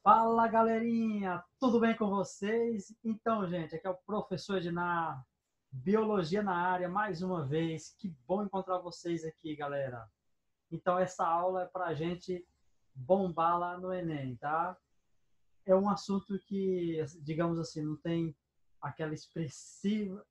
Fala, galerinha! Tudo bem com vocês? Então, gente, aqui é o professor Ednar, Biologia na área, mais uma vez. Que bom encontrar vocês aqui, galera. Então, essa aula é para a gente bombar lá no Enem, tá? É um assunto que, digamos assim, não tem aquela expressiva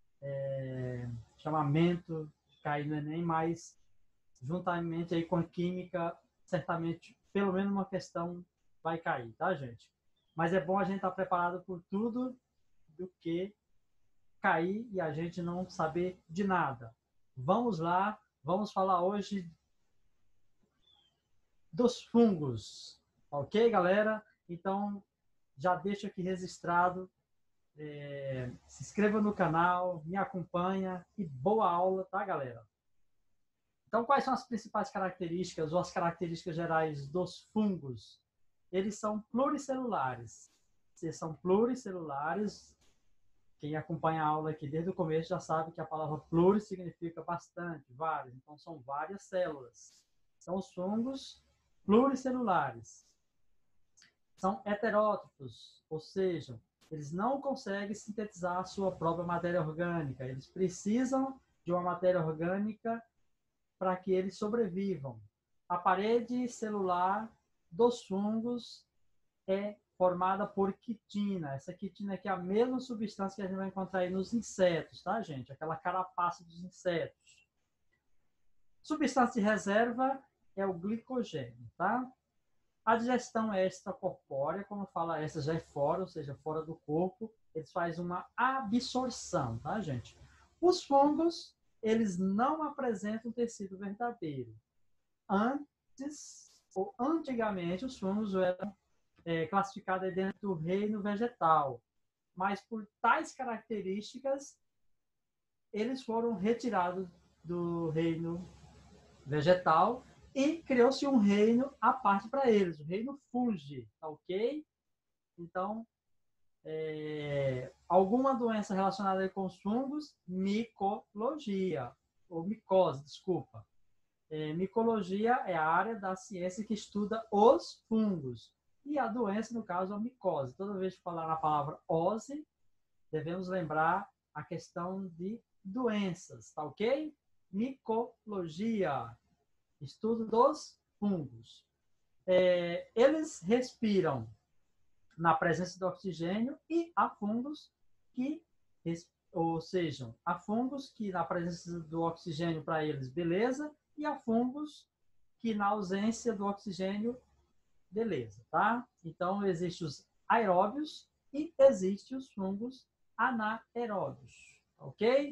chamamento de cair no Enem, mas juntamente aí com a química, certamente, pelo menos uma questão vai cair, tá, gente? Mas é bom a gente estar preparado por tudo do que cair e a gente não saber de nada. Vamos lá, vamos falar hoje dos fungos, ok, galera? Então, já deixo aqui registrado, se inscreva no canal, me acompanha e boa aula, tá, galera? Então, quais são as principais características ou as características gerais dos fungos? Eles são pluricelulares. Se são pluricelulares, quem acompanha a aula aqui desde o começo já sabe que a palavra pluri significa bastante, vários. Então, são várias células. São os fungos pluricelulares. São heterótrofos, ou seja, eles não conseguem sintetizar a sua própria matéria orgânica. Eles precisam de uma matéria orgânica para que eles sobrevivam. A parede celular dos fungos é formada por quitina. Essa quitina aqui é a mesma substância que a gente vai encontrar aí nos insetos, tá, gente? Aquela carapaça dos insetos. Substância de reserva é o glicogênio, tá? A digestão extracorpórea, quando fala essa já é fora, ou seja, fora do corpo, eles fazem uma absorção, tá, gente? Os fungos, eles não apresentam tecido verdadeiro. Antes, ou antigamente, os fungos eram classificados dentro do reino vegetal, mas por tais características, eles foram retirados do reino vegetal e criou-se um reino à parte para eles, o reino fungi, tá ok? Então, alguma doença relacionada com os fungos, micologia, ou micose, desculpa. Micologia é a área da ciência que estuda os fungos. E a doença, no caso, é a micose. Toda vez que falar na palavra ose, devemos lembrar a questão de doenças, tá ok? Micologia, estudo dos fungos. Eles respiram na presença do oxigênio e há fungos que, ou seja, há fungos que na presença do oxigênio para eles, beleza, e há fungos que na ausência do oxigênio, beleza, tá? Então, existem os aeróbios e existem os fungos anaeróbios, ok?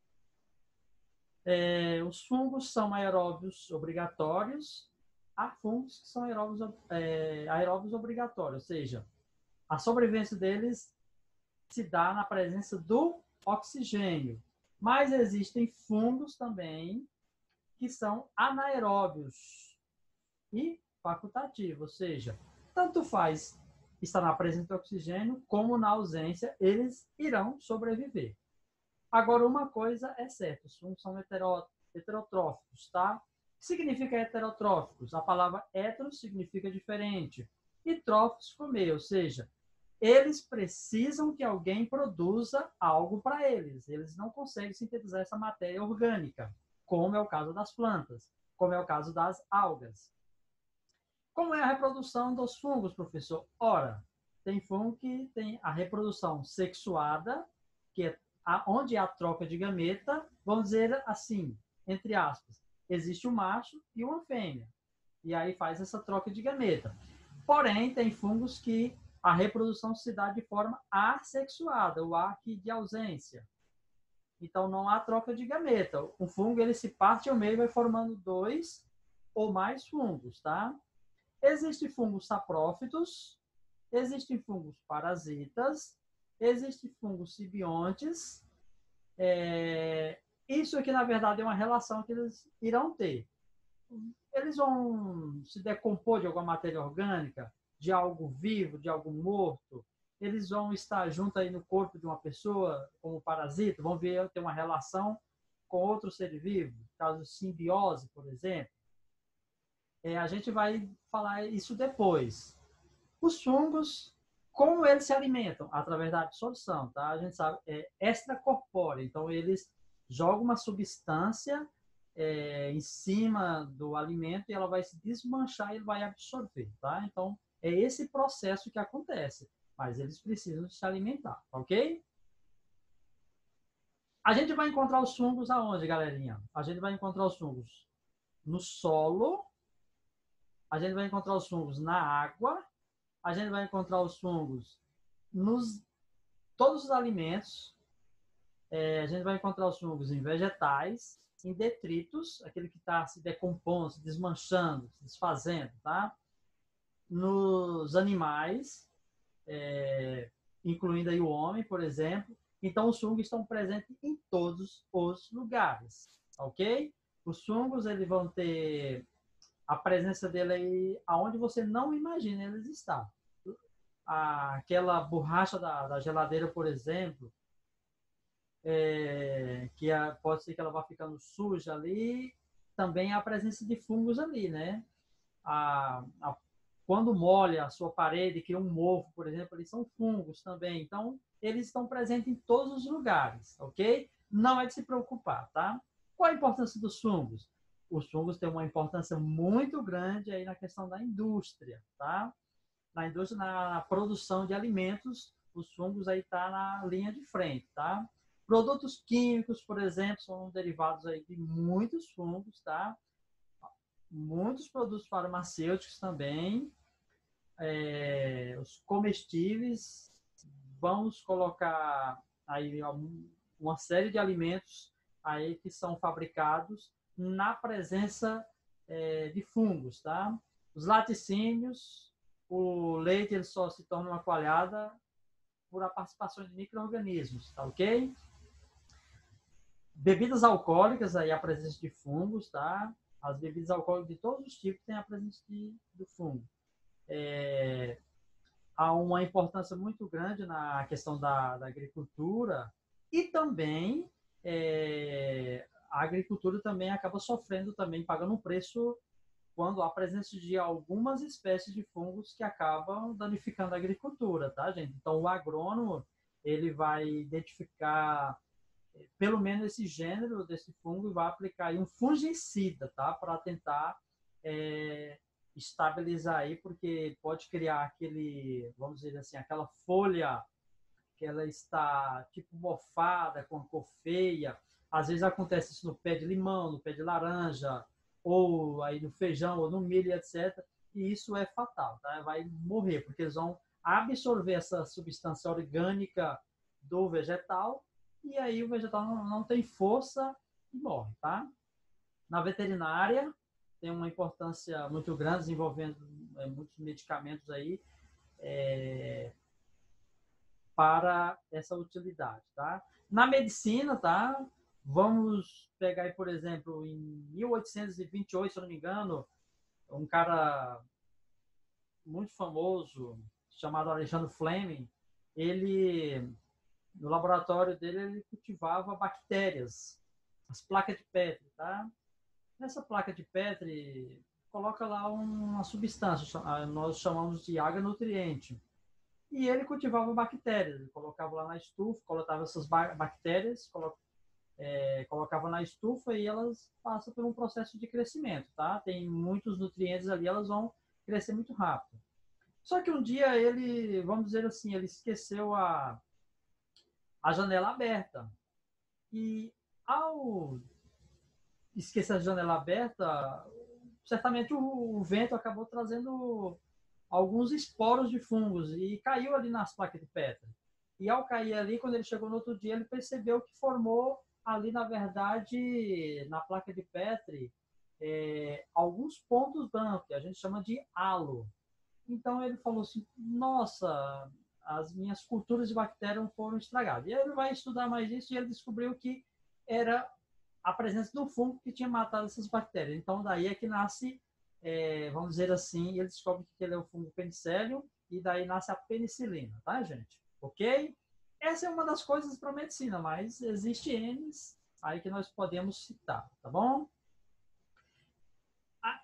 Os fungos são aeróbios obrigatórios, há fungos que são aeróbios obrigatórios, ou seja, a sobrevivência deles se dá na presença do oxigênio. Mas existem fungos também que são anaeróbios e facultativos, ou seja, tanto faz estar na presença do oxigênio como na ausência, eles irão sobreviver. Agora, uma coisa é certa, os fungos são heterotróficos, tá? O que significa heterotróficos? A palavra hetero significa diferente e tróficos comer, ou seja, eles precisam que alguém produza algo para eles. Eles não conseguem sintetizar essa matéria orgânica, como é o caso das plantas, como é o caso das algas. Como é a reprodução dos fungos, professor? Ora, tem fungo que tem a reprodução sexuada, que é onde há troca de gameta, vamos dizer assim, entre aspas, existe um macho e uma fêmea. E aí faz essa troca de gameta. Porém, tem fungos que a reprodução se dá de forma assexuada, o A aqui de ausência. Então, não há troca de gameta. O fungo ele se parte ao meio e vai formando dois ou mais fungos, tá? Existem fungos saprófitos, existem fungos parasitas, existem fungos simbiontes. Isso aqui, na verdade, é uma relação que eles irão ter. Eles vão se decompor de alguma matéria orgânica, de algo vivo, de algo morto. Eles vão estar junto aí no corpo de uma pessoa como parasita, vão ver ter uma relação com outro ser vivo, caso de simbiose, por exemplo. A gente vai falar isso depois. Os fungos, como eles se alimentam? Através da absorção, tá? A gente sabe, é extracorpórea. Então, eles jogam uma substância em cima do alimento e ela vai se desmanchar e ele vai absorver, tá? Então, é esse processo que acontece. Mas eles precisam se alimentar, ok? A gente vai encontrar os fungos aonde, galerinha? A gente vai encontrar os fungos no solo, a gente vai encontrar os fungos na água, a gente vai encontrar os fungos nos todos os alimentos, a gente vai encontrar os fungos em vegetais, em detritos, aquele que está se decompondo, se desmanchando, se desfazendo, tá? Nos animais, incluindo aí o homem, por exemplo. Então, os fungos estão presentes em todos os lugares, ok? Os fungos, eles vão ter a presença dele aí aonde você não imagina eles estar. Aquela borracha da geladeira, por exemplo, pode ser que ela vá ficando suja ali, também há a presença de fungos ali, né? Quando molha a sua parede, cria um mofo, por exemplo, eles são fungos também. Então, eles estão presentes em todos os lugares, ok? Não é de se preocupar, tá? Qual a importância dos fungos? Os fungos têm uma importância muito grande aí na questão da indústria, tá? Na indústria, na produção de alimentos, os fungos aí tá na linha de frente, tá? Produtos químicos, por exemplo, são derivados aí de muitos fungos, tá? Muitos produtos farmacêuticos também. Os comestíveis, vamos colocar aí uma série de alimentos aí que são fabricados na presença de fungos, tá? Os laticínios, o leite ele só se torna uma coalhada por a participação de micro-organismos, tá ok? Bebidas alcoólicas, aí a presença de fungos, tá? As bebidas alcoólicas de todos os tipos têm a presença do fungo. Há uma importância muito grande na questão da agricultura e também a agricultura também acaba sofrendo, também pagando um preço quando há presença de algumas espécies de fungos que acabam danificando a agricultura, tá, gente? Então, o agrônomo, ele vai identificar pelo menos esse gênero desse fungo e vai aplicar aí um fungicida, tá? Para tentar estabilizar aí, porque pode criar aquele, vamos dizer assim, aquela folha que ela está tipo mofada, com a cor feia. Às vezes acontece isso no pé de limão, no pé de laranja, ou aí no feijão, ou no milho, etc. E isso é fatal, tá? Vai morrer, porque eles vão absorver essa substância orgânica do vegetal e aí o vegetal não tem força e morre, tá? Na veterinária, tem uma importância muito grande, desenvolvendo muitos medicamentos aí para essa utilidade, tá? Na medicina, tá? Vamos pegar aí, por exemplo, em 1828, se eu não me engano, um cara muito famoso, chamado Alexandre Fleming, ele, no laboratório dele, ele cultivava bactérias, as placas de Petri, tá? Nessa placa de Petri, coloca lá uma substância, nós chamamos de água nutriente. E ele cultivava bactérias, ele colocava lá na estufa, colocava essas bactérias, colocava na estufa e elas passam por um processo de crescimento, tá? Tem muitos nutrientes ali, elas vão crescer muito rápido. Só que um dia ele, vamos dizer assim, ele esqueceu a janela aberta. E ao esquecer a janela aberta, certamente o vento acabou trazendo alguns esporos de fungos e caiu ali nas placas de Petri. E ao cair ali, quando ele chegou no outro dia, ele percebeu que formou ali, na verdade, na placa de Petri, alguns pontos brancos, que a gente chama de halo. Então ele falou assim, nossa, as minhas culturas de bactérias foram estragadas. E aí ele vai estudar mais isso e ele descobriu que era a presença do fungo que tinha matado essas bactérias. Então daí é que nasce, vamos dizer assim, ele descobre que ele é o fungo penicillium e daí nasce a penicilina, tá, gente? Ok? Essa é uma das coisas para a medicina, mas existe N aí que nós podemos citar, tá bom?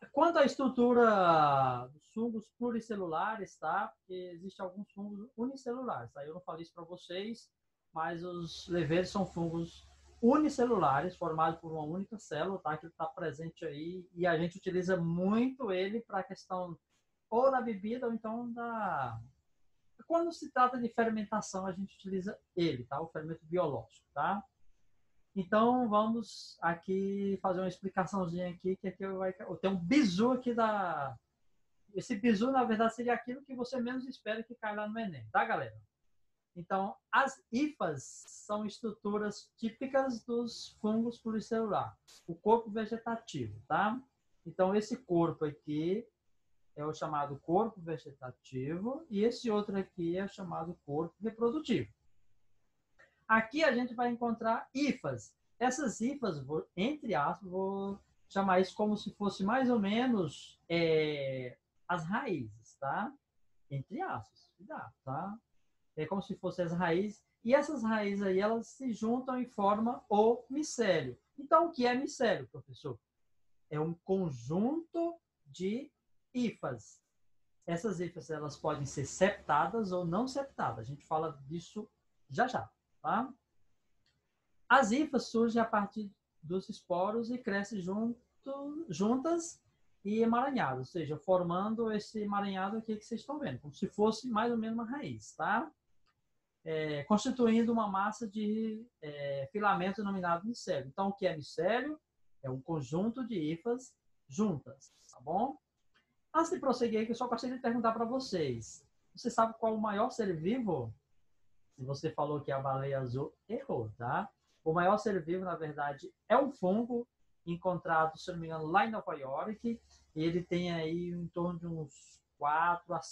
Quanto à estrutura dos fungos pluricelulares, tá? Porque existem alguns fungos unicelulares, tá? Eu não falei isso para vocês, mas os leveiros são fungos unicelulares, formados por uma única célula, tá? Que está presente aí, e a gente utiliza muito ele para a questão ou da bebida ou então da... Quando se trata de fermentação, a gente utiliza ele, tá? O fermento biológico, tá? Então, vamos aqui fazer uma explicaçãozinha aqui, que aqui eu tenho um bizu aqui da... Esse bizu, na verdade, seria aquilo que você menos espera que caia lá no Enem, tá, galera? Então, as hifas são estruturas típicas dos fungos pluricelular, o corpo vegetativo, tá? Então, esse corpo aqui é o chamado corpo vegetativo e esse outro aqui é o chamado corpo reprodutivo. Aqui a gente vai encontrar hifas. Essas hifas, entre aspas, vou chamar isso como se fosse mais ou menos as raízes, tá? Entre aspas, cuidado, tá? É como se fossem as raízes. E essas raízes aí, elas se juntam e formam o micélio. Então, o que é micélio, professor? É um conjunto de hifas. Essas hifas, elas podem ser septadas ou não septadas. A gente fala disso já já, tá? As hifas surgem a partir dos esporos e crescem juntas e emaranhadas, ou seja, formando esse emaranhado aqui que vocês estão vendo, como se fosse mais ou menos uma raiz, tá? Constituindo uma massa de filamento denominado micélio. Então, o que é micélio? É um conjunto de hifas juntas, tá bom? Antes de prosseguir, eu só gostaria de perguntar para vocês. Você sabe qual o maior ser vivo? Se você falou que é a baleia azul, errou, tá? O maior ser vivo, na verdade, é um fungo encontrado, se não me engano, lá em Nova York. Ele tem aí em torno de uns 4 a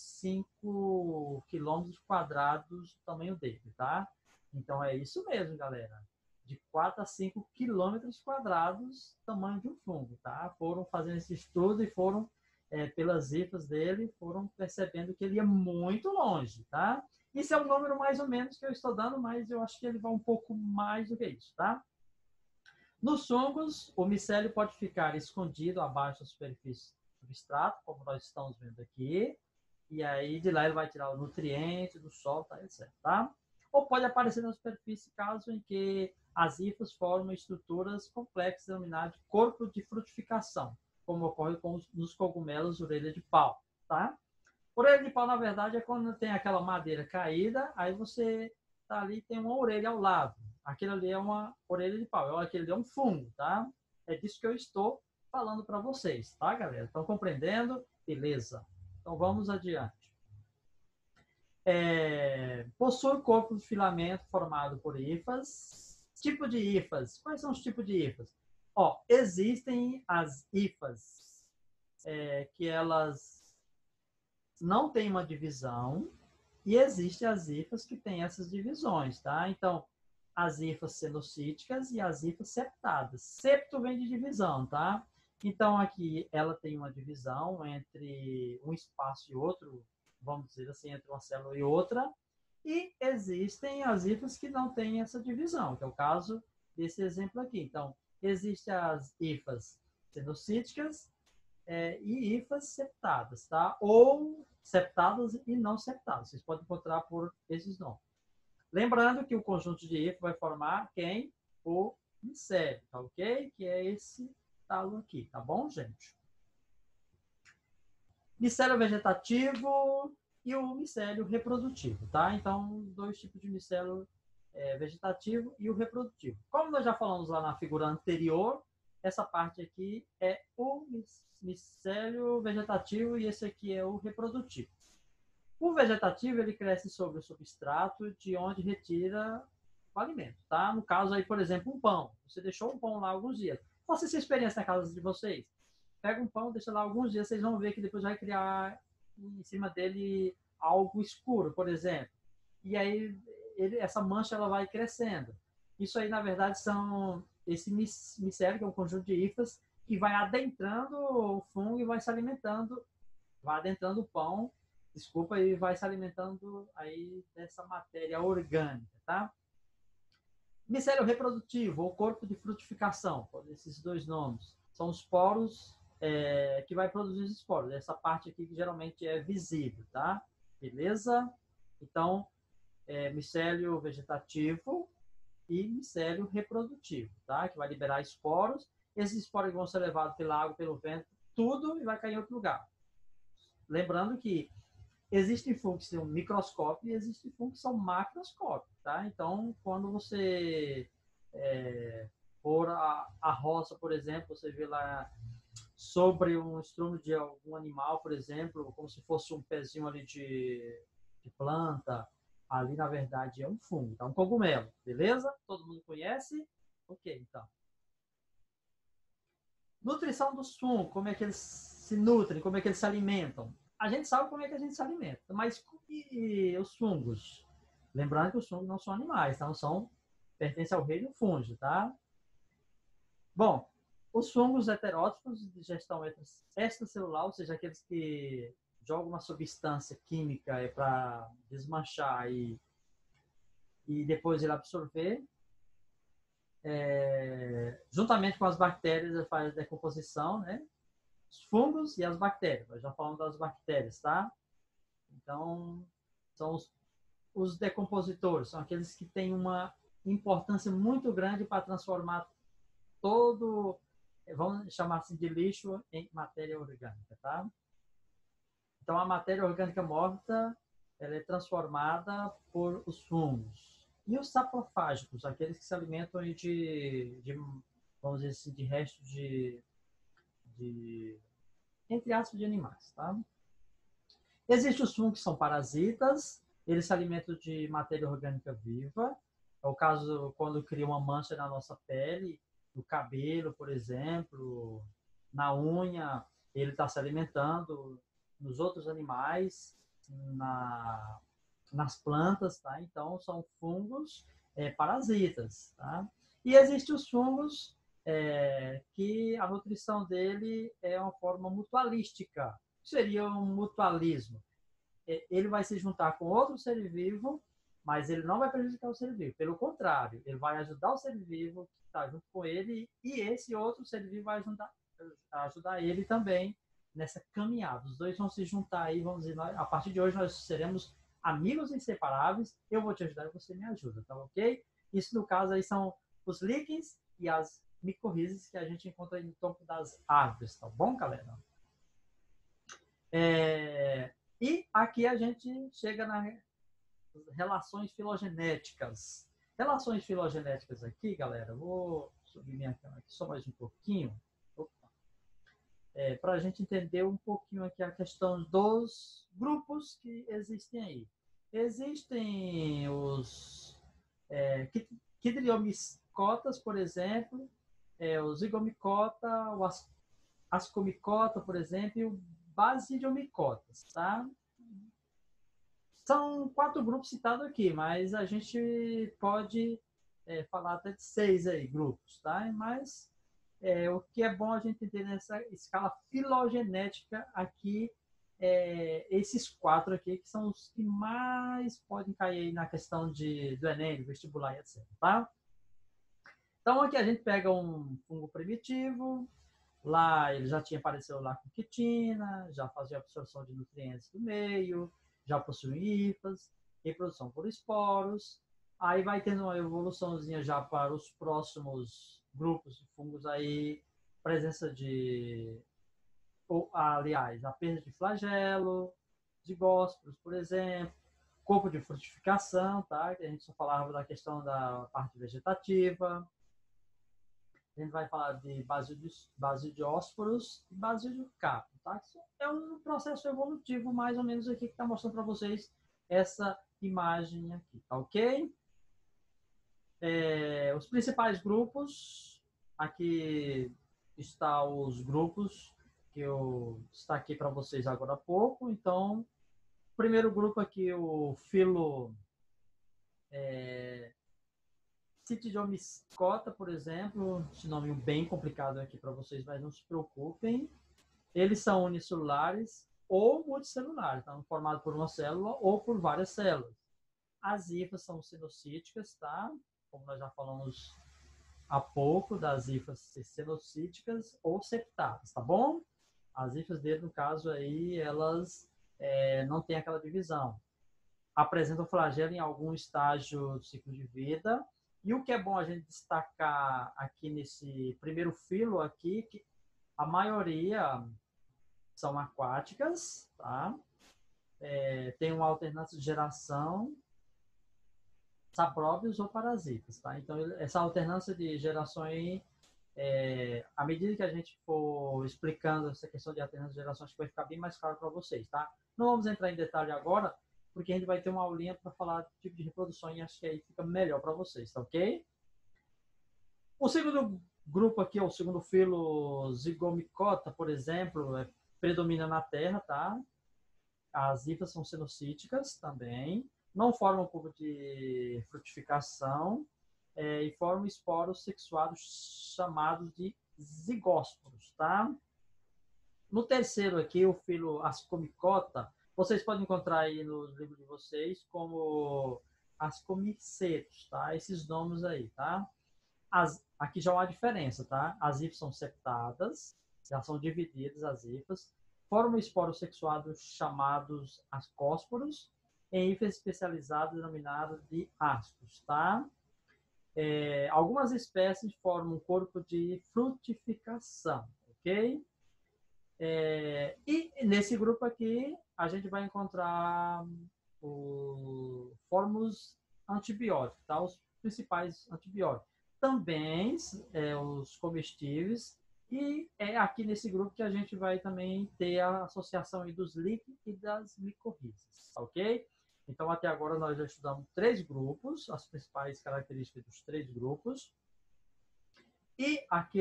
5 quilômetros quadrados o tamanho dele, tá? Então é isso mesmo, galera. De 4 a 5 quilômetros quadrados, tamanho de um fungo, tá? Foram fazendo esse estudo e foram, pelas hifas dele, foram percebendo que ele ia muito longe, tá? Isso é um número mais ou menos que eu estou dando, mas eu acho que ele vai um pouco mais do que isso, tá? Nos fungos, o micélio pode ficar escondido abaixo da superfície do substrato, como nós estamos vendo aqui, e aí de lá ele vai tirar o nutriente do solo, tá, etc, tá? Ou pode aparecer na superfície caso em que as hifas formam estruturas complexas denominadas de corpo de frutificação, como ocorre nos cogumelos orelha de pau, tá? Orelha de pau, na verdade, é quando tem aquela madeira caída, aí você tá ali tem uma orelha ao lado. Aquilo ali é uma orelha de pau, aquilo ali é um fungo, tá? É disso que eu estou falando para vocês, tá, galera? Estão compreendendo? Beleza. Então vamos adiante. Possui corpo de filamento formado por hifas. Tipo de hifas. Quais são os tipos de hifas? Ó, existem as hifas que elas não têm uma divisão e existem as hifas que têm essas divisões, tá? Então, as hifas cenocíticas e as hifas septadas. Septo vem de divisão, tá? Então, aqui ela tem uma divisão entre um espaço e outro, vamos dizer assim, entre uma célula e outra. E existem as hifas que não têm essa divisão, que é o caso desse exemplo aqui. Então, existem as hifas cenocíticas e hifas septadas, tá? Ou septadas e não septadas. Vocês podem encontrar por esses nomes. Lembrando que o conjunto de hifas vai formar quem? O micélio, tá ok? Que é esse talo aqui, tá bom, gente? Micélio vegetativo e o micélio reprodutivo, tá? Então, dois tipos de micélio vegetativo e o reprodutivo. Como nós já falamos lá na figura anterior, essa parte aqui é o micélio vegetativo e esse aqui é o reprodutivo. O vegetativo, ele cresce sobre o substrato de onde retira o alimento, tá? No caso aí, por exemplo, um pão. Você deixou um pão lá alguns dias. Faça essa experiência na casa de vocês. Pega um pão, deixa lá alguns dias, vocês vão ver que depois vai criar em cima dele algo escuro, por exemplo. E aí, essa mancha ela vai crescendo. Isso aí, na verdade, são esse micélio, que é um conjunto de hifas, que vai adentrando o fungo e vai se alimentando, vai adentrando o pão, desculpa, e vai se alimentando aí dessa matéria orgânica, tá? Micélio reprodutivo, ou corpo de frutificação, esses dois nomes, são os poros que vai produzir os esporos. Essa parte aqui que geralmente é visível, tá? Beleza? Então, micélio vegetativo e micélio reprodutivo, tá? Que vai liberar esporos. Esses esporos vão ser levados pela água, pelo vento, tudo, e vai cair em outro lugar. Lembrando que existem fungos que são microscópicos e existem fungos que são macroscópicos, tá? Então, quando você for a roça, por exemplo, você vê lá sobre um estrume de algum animal, por exemplo, como se fosse um pezinho ali de planta, ali na verdade é um fungo, tá? Um cogumelo, beleza? Todo mundo conhece? Ok, então. Nutrição dos fungos, como é que eles se nutrem, como é que eles se alimentam? A gente sabe como é que a gente se alimenta, mas e os fungos? Lembrando que os fungos não são animais, tá? Pertencem ao reino fungo, tá? Bom, os fungos heterótrofos de digestão extracelular, ou seja, aqueles que jogam uma substância química para desmanchar e depois ele absorver, juntamente com as bactérias, ele faz a decomposição, né? Os fungos e as bactérias. Nós já falamos das bactérias, tá? Então, são os decompositores, são aqueles que têm uma importância muito grande para transformar todo, vamos chamar assim de lixo, em matéria orgânica, tá? Então, a matéria orgânica morta, ela é transformada por os fungos. E os saprofágicos, aqueles que se alimentam vamos dizer assim, de restos entre aspas, de animais, tá? Existem os fungos que são parasitas, eles se alimentam de matéria orgânica viva. É o caso quando cria uma mancha na nossa pele, no cabelo, por exemplo, na unha, ele está se alimentando, nos outros animais, nas plantas, tá? Então, são fungos parasitas, tá? E existem os fungos que a nutrição dele é uma forma mutualística. Seria um mutualismo. Ele vai se juntar com outro ser vivo, mas ele não vai prejudicar o ser vivo. Pelo contrário, ele vai ajudar o ser vivo que está junto com ele e esse outro ser vivo vai ajudar ele também nessa caminhada. Os dois vão se juntar aí, vamos dizer, a partir de hoje nós seremos amigos inseparáveis. Eu vou te ajudar e você me ajuda, tá ok? Isso no caso aí são os líquens e as micorrizas que a gente encontra no topo das árvores, tá bom, galera? E aqui a gente chega nas relações filogenéticas. Relações filogenéticas aqui, galera, vou subir minha câmera aqui só mais um pouquinho, para a gente entender um pouquinho aqui a questão dos grupos que existem aí. Existem os quidriomicotas, por exemplo, o zigomicota, o ascomicota, por exemplo, e o basidiomicotas, tá? São 4 grupos citados aqui, mas a gente pode falar até de 6 aí, grupos, tá? Mas o que é bom a gente entender nessa escala filogenética aqui, esses 4 aqui, que são os que mais podem cair aí na questão do Enem, do vestibular, etc. Tá? Então, aqui a gente pega um fungo primitivo, lá ele já tinha aparecido lá com quitina, já fazia absorção de nutrientes do meio, já possui hifas, reprodução por esporos, aí vai tendo uma evoluçãozinha já para os próximos grupos de fungos aí, presença aliás, a perda de flagelo, de gósporos, por exemplo, corpo de frutificação, tá? Que a gente só falava da questão da parte vegetativa. A gente vai falar de basidiósporos e basidiocarpo, tá? Isso é um processo evolutivo, mais ou menos aqui, que está mostrando para vocês essa imagem aqui, tá ok? Os principais grupos, aqui estão os grupos que eu destaquei para vocês agora há pouco. Então, o primeiro grupo aqui, o filo Citidiomyscota, por exemplo, esse nome bem complicado aqui para vocês, mas não se preocupem. Eles são unicelulares ou multicelulares, estão formados por uma célula ou por várias células. As hifas são cenocíticas, tá? Como nós já falamos há pouco, das hifas cenocíticas ou septadas, tá bom? As hifas dele, no caso aí, elas não têm aquela divisão. Apresentam flagelo em algum estágio do ciclo de vida. E o que é bom a gente destacar aqui nesse primeiro filo aqui, que a maioria são aquáticas, tá? Tem uma alternância de geração, sapróbios ou parasitas, tá? Então, essa alternância de gerações, à medida que a gente for explicando essa questão de alternância de gerações, vai ficar bem mais claro para vocês, tá? Não vamos entrar em detalhe agora, porque a gente vai ter uma aulinha para falar do tipo de reprodução e acho que aí fica melhor para vocês, tá ok? O segundo grupo aqui, o segundo filo, Zygomicota, por exemplo, predomina na Terra, tá? As hifas são cenocíticas também, não formam cubo de frutificação e formam esporos sexuados chamados de zigósporos, tá? No terceiro aqui, o filo Ascomicota, vocês podem encontrar aí nos livros de vocês como Ascomicetos, tá? Esses nomes aí, tá? Aqui já há uma diferença, tá? As hifas são septadas, já são divididas as hifas, formam esporos sexuados chamados ascósporos, em hifas especializadas denominadas de ascos, tá? Algumas espécies formam um corpo de frutificação, ok? E nesse grupo aqui, a gente vai encontrar fórmulas antibióticos, tá? Os principais antibióticos. Também os comestíveis. E é aqui nesse grupo que a gente vai também ter a associação aí dos líquens e das micorrizas, ok? Então, até agora, nós já estudamos 3 grupos, as principais características dos 3 grupos. E aqui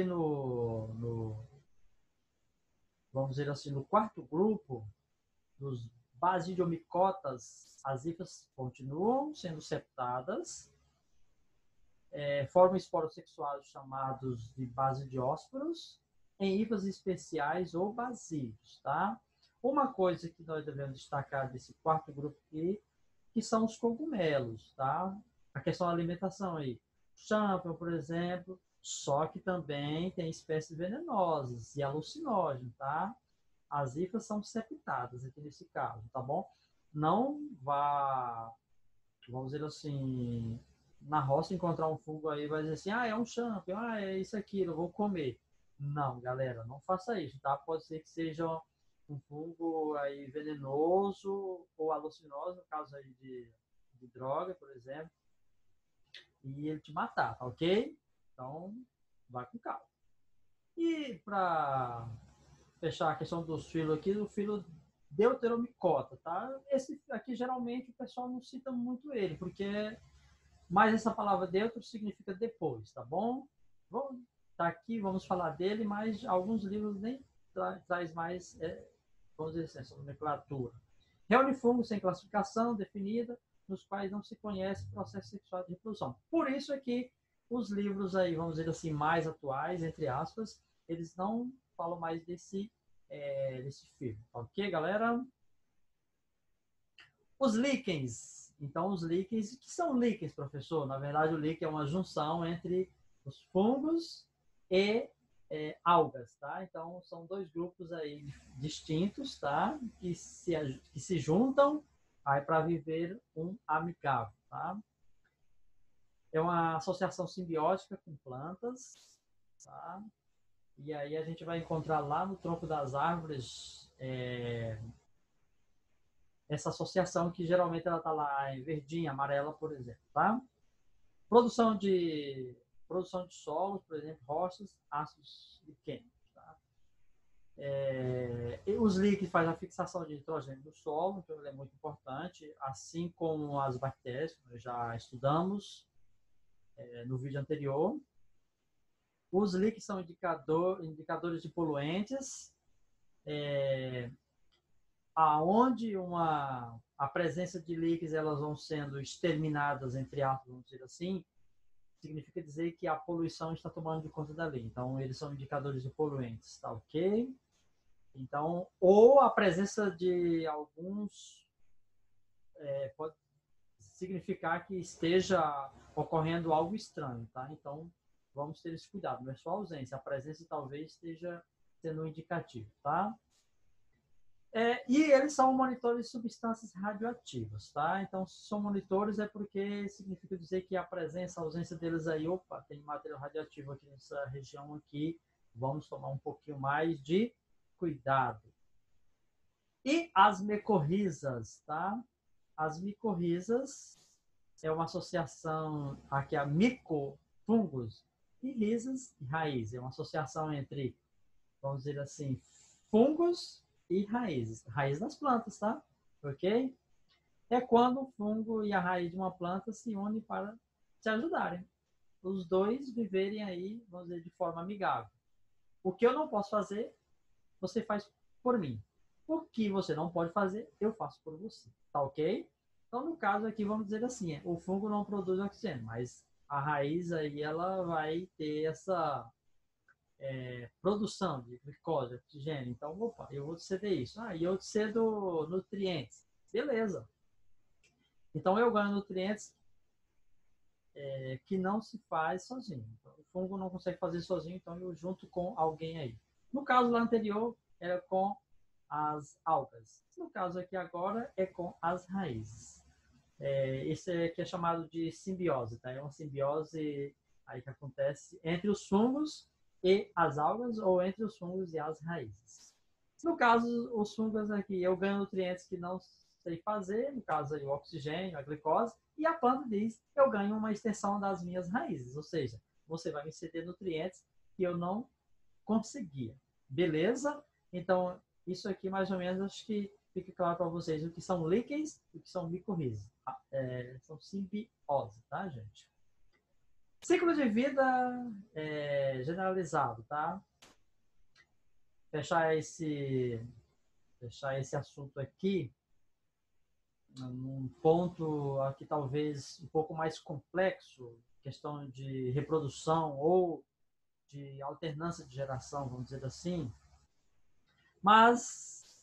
vamos dizer assim, no quarto grupo, dos basidiomicotas, as hifas continuam sendo septadas, formam esporos sexuados chamados de basidiósporos, em hifas especiais ou basídeos, tá? Uma coisa que nós devemos destacar desse quarto grupo aqui, que são os cogumelos, tá? A questão da alimentação aí. Champignon, por exemplo, só que também tem espécies venenosas e alucinógenas, tá? As hifas são septadas aqui nesse caso, tá bom? Não vá, vamos dizer assim, na roça encontrar um fungo aí, vai dizer assim, é um champignon, é isso aqui, eu vou comer. Não, galera, não faça isso, tá? Pode ser que seja um fungo aí venenoso ou alucinógeno, no caso aí de droga, por exemplo, e ele te matar, tá ok? Então, vai com calma. E para fechar a questão dos filos aqui, o filo deuteromicota, tá? Esse aqui, geralmente, o pessoal não cita muito ele, porque mas essa palavra deutero significa depois, tá bom? Vamos tá aqui, vamos falar dele, mas alguns livros nem traz mais, vamos dizer assim, essa nomenclatura. Reúne fungos sem classificação definida, nos quais não se conhece o processo sexual de reprodução. Por isso é que os livros aí, vamos dizer assim, mais atuais, entre aspas, eles não falam mais desse filo. Ok, galera? Os líquens. Então, os líquens, o que são líquens, professor? Na verdade, o líquen é uma junção entre os fungos e algas, tá? Então, são 2 grupos aí distintos, tá? Que se juntam aí para viver um amigável, tá? É uma associação simbiótica com plantas, tá? E aí a gente vai encontrar lá no tronco das árvores essa associação que geralmente ela está lá em verdinha, amarela, por exemplo, tá? Produção de solos, por exemplo, rochas, ácidos líquenos, tá? Os líquenes fazem a fixação de nitrogênio no solo, então ele é muito importante, assim como as bactérias, que nós já estudamos no vídeo anterior. Os líquenes são indicadores de poluentes, aonde a presença de líquenes elas vão sendo exterminadas, entre aspas, vamos dizer assim, significa dizer que a poluição está tomando de conta dali. Então, eles são indicadores de poluentes, tá ok? Então, ou a presença de alguns pode significar que esteja ocorrendo algo estranho, tá? Então, vamos ter esse cuidado. Não é só a ausência, a presença talvez esteja sendo um indicativo, tá? E eles são monitores de substâncias radioativas, tá? Então, se são monitores é porque significa dizer que a presença, a ausência deles aí, opa, tem material radioativo aqui nessa região aqui, vamos tomar um pouquinho mais de cuidado. E as micorrizas, tá? As micorrizas é uma associação, aqui a micofungos e risas e raiz. É uma associação entre, vamos dizer assim, fungos e raízes. Raiz das plantas, tá? Ok? É quando o fungo e a raiz de uma planta se unem para se ajudarem. Os dois viverem aí, vamos dizer, de forma amigável. O que eu não posso fazer, você faz por mim. O que você não pode fazer, eu faço por você. Tá ok? Então, no caso aqui, vamos dizer assim, o fungo não produz oxigênio, mas a raiz aí, ela vai ter essa produção de glicose, oxigênio. Então, opa, eu vou ceder isso. E eu cedo nutrientes. Beleza. Então, eu ganho nutrientes que não se faz sozinho. Então, o fungo não consegue fazer sozinho, então eu junto com alguém aí. No caso lá anterior, era com as algas. No caso aqui agora, é com as raízes. Esse aqui é chamado de simbiose, tá? É uma simbiose aí que acontece entre os fungos e as algas, ou entre os fungos e as raízes. No caso, os fungos aqui, eu ganho nutrientes que não sei fazer, no caso aí, o oxigênio, a glicose, e a planta diz, eu ganho uma extensão das minhas raízes, ou seja, você vai me ceder nutrientes que eu não conseguia. Beleza? Então, isso aqui mais ou menos, acho que fica claro para vocês o que são líquens e o que são micorrizas. São simbiose, tá, gente? Ciclo de vida generalizado, tá? Fechar esse assunto aqui num ponto aqui talvez um pouco mais complexo, questão de reprodução ou de alternância de geração, vamos dizer assim. Mas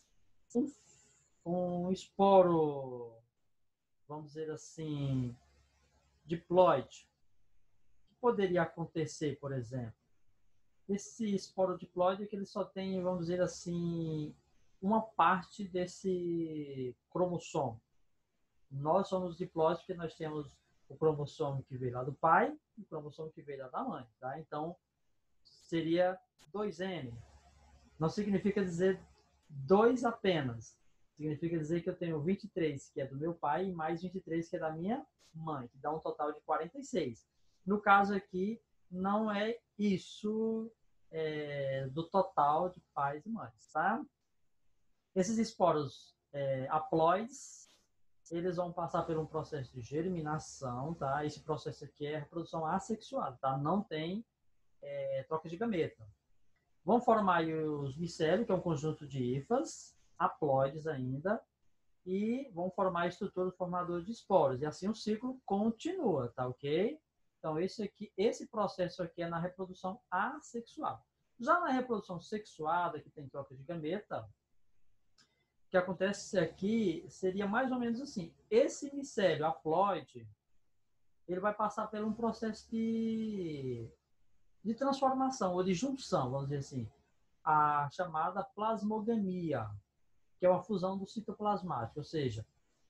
um esporo, vamos dizer assim, diploide, o que poderia acontecer, por exemplo? Esse esporo diploide é que ele só tem, vamos dizer assim, uma parte desse cromossomo. Nós somos diploides porque nós temos o cromossomo que veio lá do pai e o cromossomo que veio lá da mãe, tá? Então, seria 2N. Não significa dizer 2 apenas. Significa dizer que eu tenho 23, que é do meu pai, e mais 23, que é da minha mãe, que dá um total de 46. No caso aqui, não é isso do total de pais e mães, tá? Esses esporos haploides, eles vão passar por um processo de germinação, tá? Esse processo aqui é reprodução assexuada, tá? Não tem troca de gameta. Vão formar os micélios, que é um conjunto de hifas, haploides ainda, e vão formar a estrutura formadora de esporos. E assim o ciclo continua, tá ok? Então, esse processo aqui é na reprodução assexuada. Já na reprodução sexuada, que tem troca de gameta, o que acontece aqui seria mais ou menos assim. Esse micélio haploide, ele vai passar por um processo de transformação, ou de junção, vamos dizer assim. A chamada plasmogamia, que é uma fusão do citoplasmático, ou seja,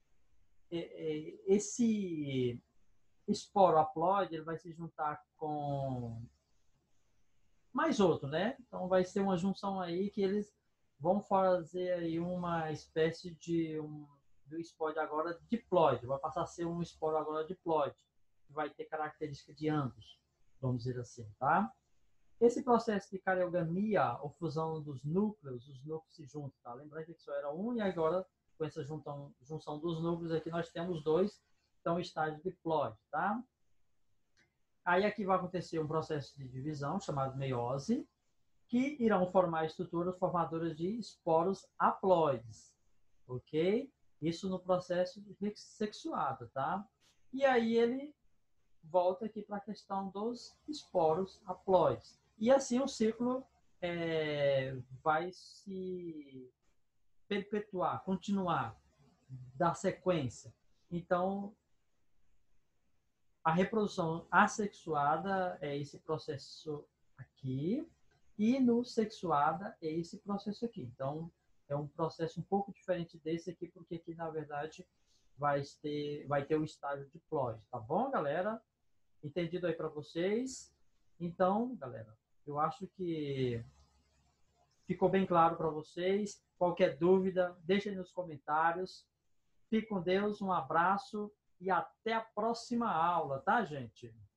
esse esporo haploide ele vai se juntar com mais outro, né? Então vai ser uma junção aí que eles vão fazer aí uma espécie do esporo agora diploide, vai passar a ser um esporo agora diploide, que vai ter característica de ambos, vamos dizer assim, tá? Esse processo de cariogamia, ou fusão dos núcleos, os núcleos se juntam, tá? Lembrando que só era um e agora com essa junção dos núcleos aqui nós temos dois, então estágio diploide, tá? Aí aqui vai acontecer um processo de divisão chamado meiose, que irão formar estruturas formadoras de esporos haploides, ok? Isso no processo sexuado, tá? E aí ele volta aqui para a questão dos esporos haploides. E assim o ciclo vai se perpetuar, continuar, dar sequência. Então, a reprodução assexuada é esse processo aqui, e no sexuada é esse processo aqui. Então, É um processo um pouco diferente desse aqui, porque aqui, na verdade, vai ter o estágio de plot, tá bom, galera? Entendido aí para vocês? Então, galera, eu acho que ficou bem claro para vocês. Qualquer dúvida, deixem nos comentários. Fique com Deus, um abraço e até a próxima aula, tá, gente?